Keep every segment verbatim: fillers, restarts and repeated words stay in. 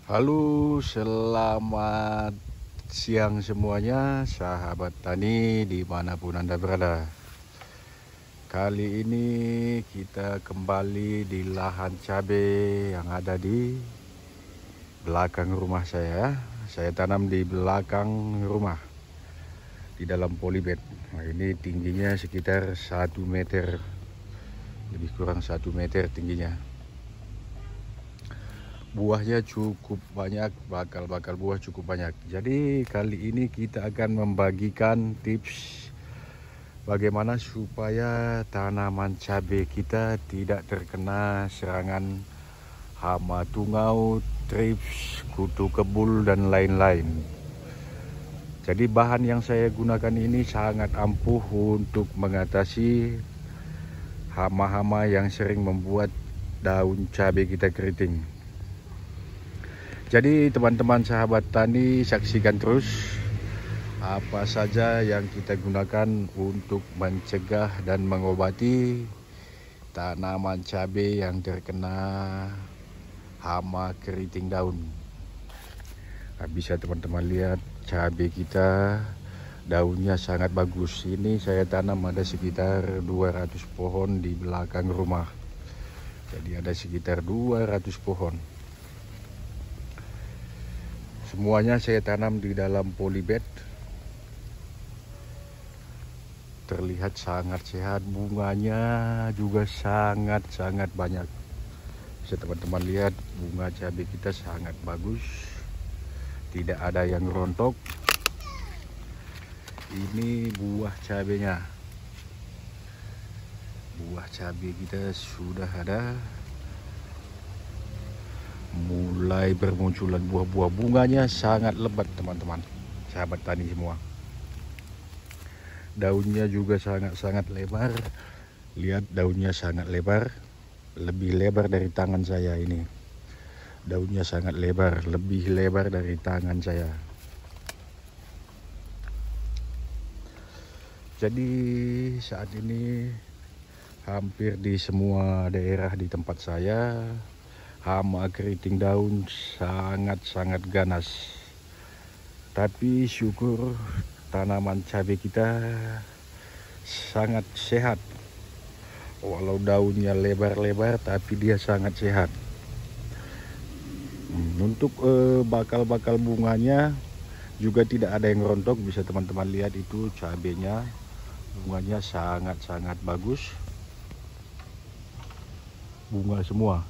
Halo, selamat siang semuanya, sahabat tani dimanapun Anda berada. Kali ini kita kembali di lahan cabai yang ada di belakang rumah saya. Saya tanam di belakang rumah, di dalam polybag. Nah, ini tingginya sekitar satu meter, lebih kurang satu meter tingginya. Buahnya cukup banyak, bakal-bakal buah cukup banyak. Jadi kali ini kita akan membagikan tips bagaimana supaya tanaman cabai kita tidak terkena serangan hama tungau, trips, kutu kebul, dan lain-lain. Jadi bahan yang saya gunakan ini sangat ampuh untuk mengatasi hama-hama yang sering membuat daun cabai kita keriting. Jadi teman-teman sahabat tani, saksikan terus apa saja yang kita gunakan untuk mencegah dan mengobati tanaman cabai yang terkena hama keriting daun. Nah, bisa teman-teman lihat cabai kita daunnya sangat bagus. Ini saya tanam ada sekitar dua ratus pohon di belakang rumah. Jadi ada sekitar dua ratus pohon. Semuanya saya tanam di dalam polybag. Terlihat sangat sehat, bunganya juga sangat-sangat banyak. Bisa teman-teman lihat bunga cabai kita sangat bagus. Tidak ada yang rontok. Ini buah cabainya. Buah cabai kita sudah ada. Mulai bermunculan buah-buah, bunganya sangat lebat teman-teman sahabat tani semua. Daunnya juga sangat-sangat lebar. Lihat daunnya sangat lebar, lebih lebar dari tangan saya ini. Daunnya sangat lebar, lebih lebar dari tangan saya. Jadi saat ini hampir di semua daerah di tempat saya hama keriting daun sangat-sangat ganas. Tapi syukur tanaman cabai kita sangat sehat. Walau daunnya lebar-lebar tapi dia sangat sehat. Untuk eh, bakal-bakal bunganya juga tidak ada yang rontok. Bisa teman-teman lihat itu cabainya, bunganya sangat-sangat bagus. Bunga semua.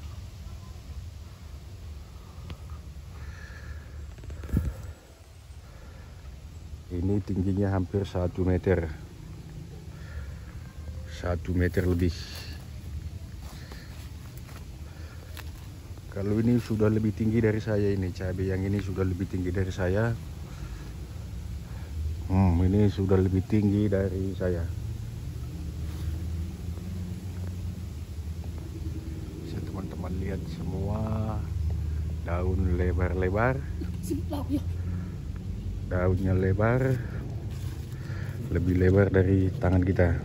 Ini tingginya hampir satu meter, satu meter lebih. Kalau ini sudah lebih tinggi dari saya, ini cabai yang ini sudah lebih tinggi dari saya. Hmm, ini sudah lebih tinggi dari saya. Bisa teman-teman lihat semua daun lebar-lebar. Daunnya lebar, lebih lebar dari tangan kita.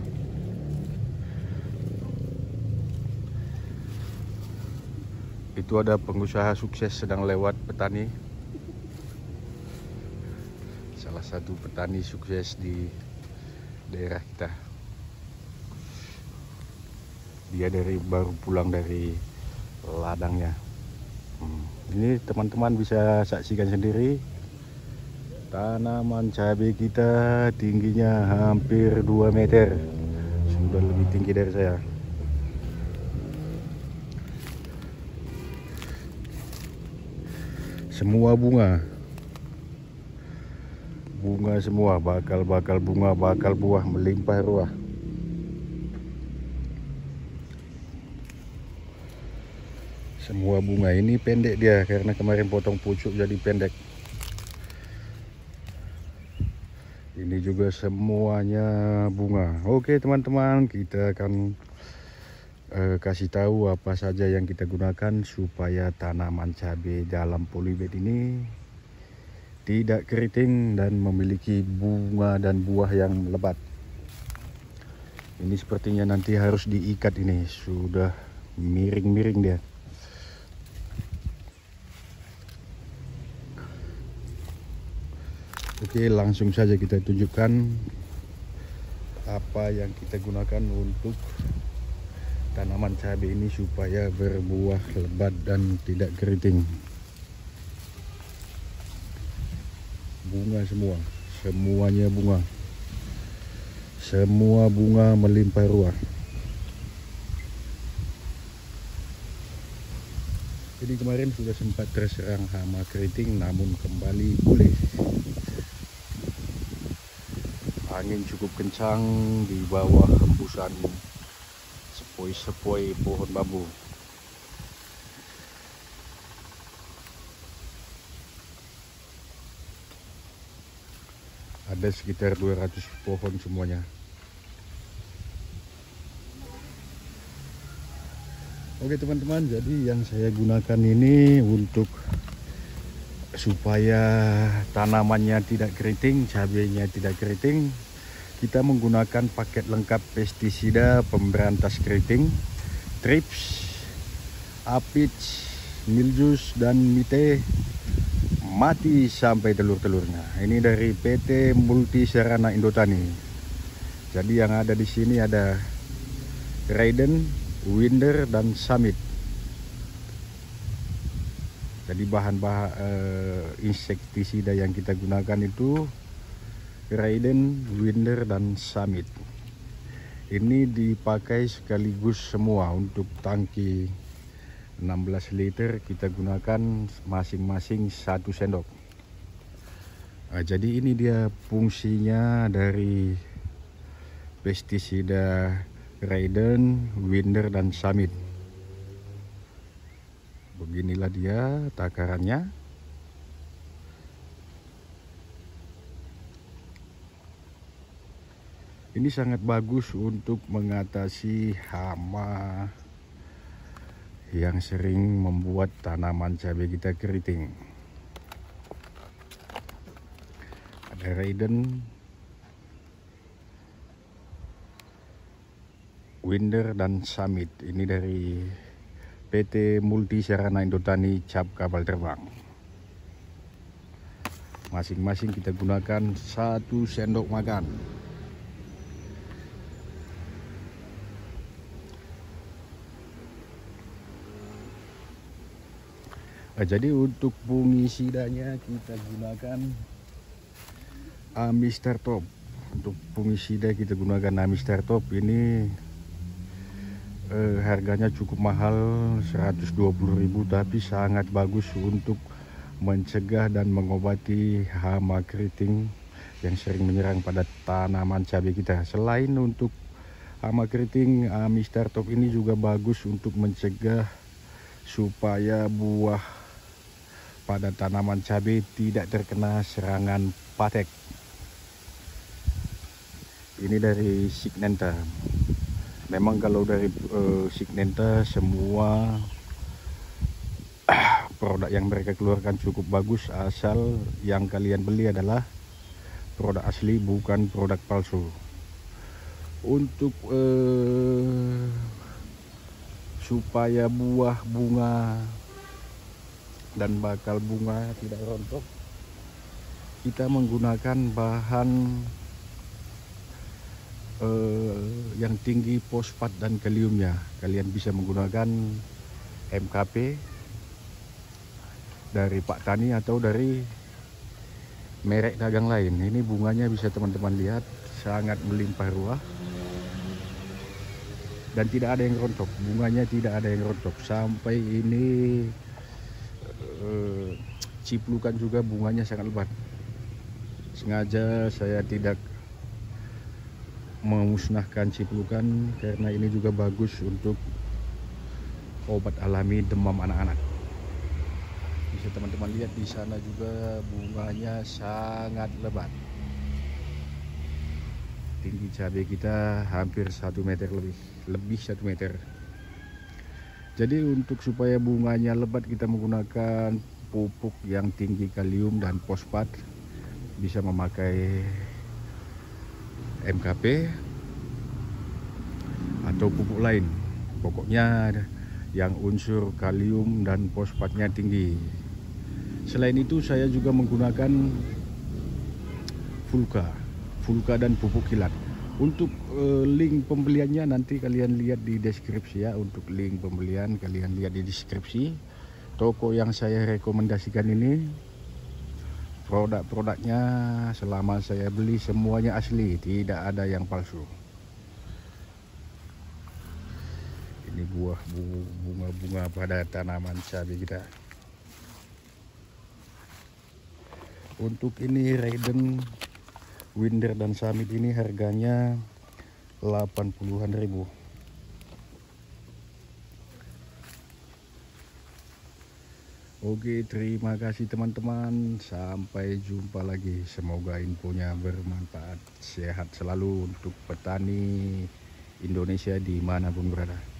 Itu ada pengusaha sukses sedang lewat, petani. Salah satu petani sukses di daerah kita. Dia dari baru pulang dari ladangnya. Hmm. Ini teman-teman bisa saksikan sendiri. Tanaman cabai kita tingginya hampir dua meter. Sudah lebih tinggi dari saya. Semua bunga. Bunga semua, bakal-bakal bunga, bakal buah melimpah ruah. Semua bunga ini pendek dia karena kemarin potong pucuk jadi pendek. Ini juga semuanya bunga. Oke teman-teman, kita akan uh, kasih tahu apa saja yang kita gunakan supaya tanaman cabai dalam polybag ini tidak keriting dan memiliki bunga dan buah yang lebat. Ini sepertinya nanti harus diikat, ini sudah miring-miring dia. Oke, langsung saja kita tunjukkan apa yang kita gunakan untuk tanaman cabai ini supaya berbuah lebat dan tidak keriting. Bunga semua, semuanya bunga, semua bunga melimpah ruah. Jadi kemarin sudah sempat terserang hama keriting, namun kembali pulih. Angin cukup kencang di bawah hembusan sepoi-sepoi pohon bambu. Ada sekitar dua ratus pohon semuanya. Oke teman-teman, jadi yang saya gunakan ini untuk supaya tanamannya tidak keriting, cabainya tidak keriting, kita menggunakan paket lengkap pestisida pemberantas keriting, trips, aphids, mildews, dan mite, mati sampai telur-telurnya. Ini dari P T Multisarana Indotani. Jadi yang ada di sini ada Raiden, Winder, dan Summit. Jadi bahan-bahan uh, insektisida yang kita gunakan itu Raiden, Winder, dan Summit. Ini dipakai sekaligus semua. Untuk tangki enam belas liter kita gunakan masing-masing satu sendok. Nah, jadi ini dia fungsinya dari pestisida Raiden, Winder, dan Summit. Beginilah dia takarannya. Ini sangat bagus untuk mengatasi hama yang sering membuat tanaman cabai kita keriting. Ada Raiden, Winder, dan Summit. Ini dari P T Multisarana Indotani Cap Kapal Terbang. Masing-masing kita gunakan satu sendok makan. Nah, jadi untuk fungisidanya kita gunakan Amister Top. Untuk fungisida kita gunakan Amister Top. Ini Eh, harganya cukup mahal, seratus dua puluh ribu, tapi sangat bagus untuk mencegah dan mengobati hama keriting yang sering menyerang pada tanaman cabai kita. Selain untuk hama keriting, Amister Top ini juga bagus untuk mencegah supaya buah pada tanaman cabai tidak terkena serangan patek. Ini dari Signenta. Memang kalau dari uh, Signenta semua produk yang mereka keluarkan cukup bagus, asal yang kalian beli adalah produk asli, bukan produk palsu. Untuk uh, supaya buah, bunga, dan bakal bunga tidak rontok, kita menggunakan bahan Uh, yang tinggi fosfat dan kaliumnya. Kalian bisa menggunakan M K P dari Pak Tani atau dari merek dagang lain. Ini bunganya bisa teman-teman lihat, sangat melimpah ruah dan tidak ada yang rontok. Bunganya tidak ada yang rontok. Sampai ini uh, ciplukan juga bunganya sangat lebat. Sengaja saya tidak memusnahkan ciplukan karena ini juga bagus untuk obat alami demam anak-anak. Bisa teman-teman lihat di sana juga bunganya sangat lebat. Tinggi cabai kita hampir satu meter lebih, lebih satu meter. Jadi untuk supaya bunganya lebat kita menggunakan pupuk yang tinggi kalium dan fosfat. Bisa memakai M K P atau pupuk lain, pokoknya yang unsur kalium dan fosfatnya tinggi. Selain itu saya juga menggunakan Vulca, Vulca dan pupuk kilat. Untuk uh, link pembeliannya nanti kalian lihat di deskripsi ya. Untuk link pembelian kalian lihat di deskripsi. Toko yang saya rekomendasikan ini, produk-produknya selama saya beli semuanya asli, tidak ada yang palsu. Ini buah bunga-bunga pada tanaman cabai kita. Untuk ini Raiden, Winder dan Summit ini harganya delapan puluhan ribu. Oke, terima kasih teman-teman. Sampai jumpa lagi. Semoga infonya bermanfaat. Sehat selalu untuk petani Indonesia dimanapun berada.